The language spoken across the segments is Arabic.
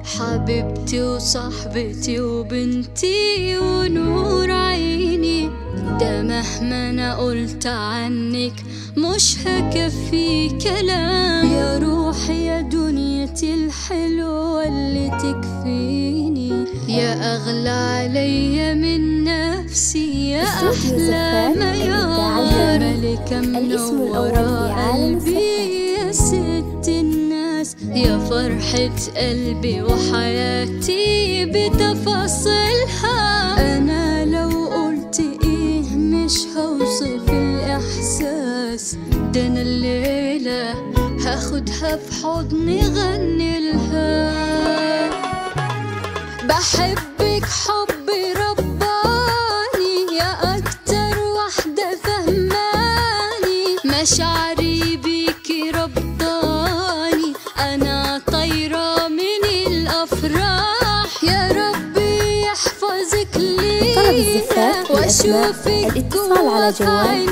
حبيبتي وصاحبتي وبنتي ونور عيني، ده مهما انا قلت عنك مش هكفي كلام. يا روحي يا دنيتي الحلوة اللي تكفيني، يا أغلى عليا من نفسي، يا أحلى ما يا ملكة منورة قلبي، يا ست الناس، يا فرحة قلبي وحياتي بتفاصيلها. أنا لو قلت إيه مش هوصف الإحساس ده، أنا الليلة هاخدها في حضني غني لها. بحبك حب رباني، يا أكتر واحدة فهماني، مشاعري بيكي ربطاني، أنا طايرة من الأفراح. يا ربي يحفظك لي طلب الزفات والأسماء الاتصال على جوال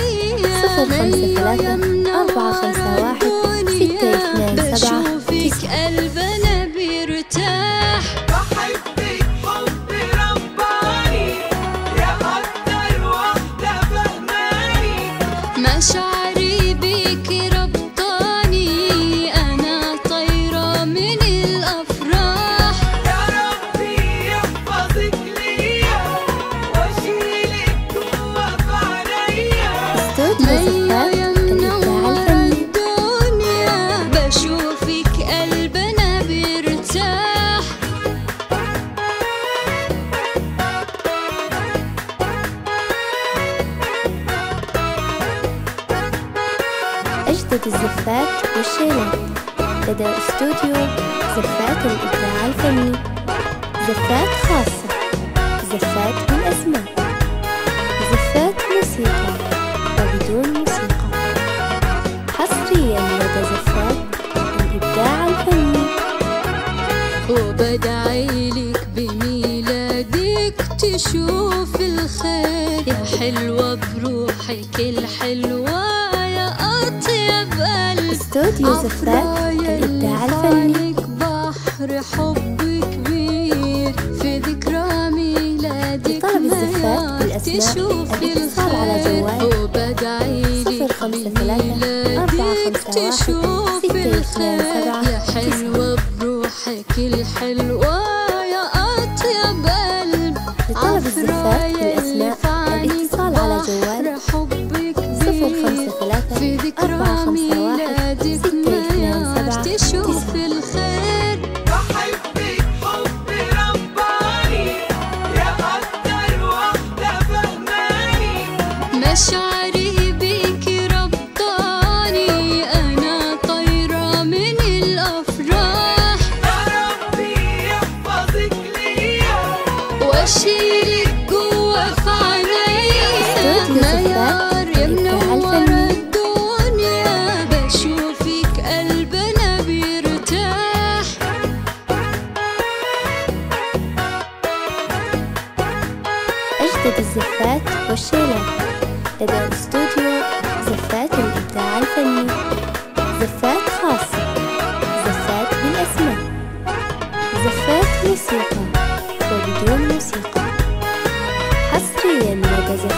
053-451-627. بشوفك قلبنا بيرتاح. بحبك حب رباني، يا أكتر واحدة فهماني، مشاعري بيكي ربطاني، أنا طايرة من الأفراح. يا ربي يحفظك ليا واشيلك جوا في عينيا. استوديو زفات الإبداع الفني. بشوفك قلبنا بيرتاح. أجدد الزفات والشيلات لدى استوديو زفات الإبداع الفني. زفات خاصة، زفات بالأسماء، زفات موسيقى وبدون موسيقى، حصريا لدى زفات الإبداع الفني. وبدعيلك بميلادك تشوف الخير، يا حلوة بروحك الحلوة، يا أطيب قلب. استوديو زفات الإبداع الفني. بحر حب كبير في ذكرى ميلادك، لطلب الزفات بالأسماء الاتصال على جوال وبدعيلك بميلادك تشوف الخير، يا حلوة بروحك الحلوة، يا أطيب قلب. لطلب الزفات بالأسماء الاتصال على جوال 053-451-627. تشوف الخير. بحبك حب رباني، يا أكتر واحدة فهماني، مشاعري بيكي ربطاني، أنا طايرة من الأفراح. يا ربي يحفظك ليا واشيلك جوا في عينيا، نيار يا منورة الدنيا، بشوفك قلبنا بيرتاح. أجدد الزفات والشيلات لدى استوديو زفات الإبداع الفني. زفات خاصة، زفات بالأسماء، زفات موسيقى وبدون موسيقى، حصريا لدى زفات